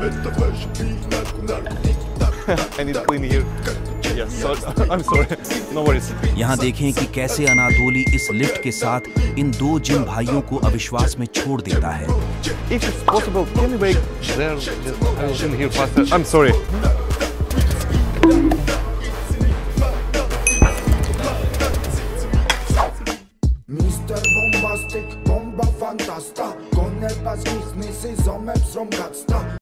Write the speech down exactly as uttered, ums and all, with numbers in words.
I need to clean here. Yes, sorry. I'm sorry. No worries. यहाँ देखें कि कैसे अनातोली इस लिफ्ट के साथ इन दो जिन भाइयों को अविश्वास में छोड़ देता है। If it's possible, can you wait there? I will clean here faster. I'm sorry. mister Bombastic, bomba fantasta, con el pas nic, ni si zomep zrom gasta.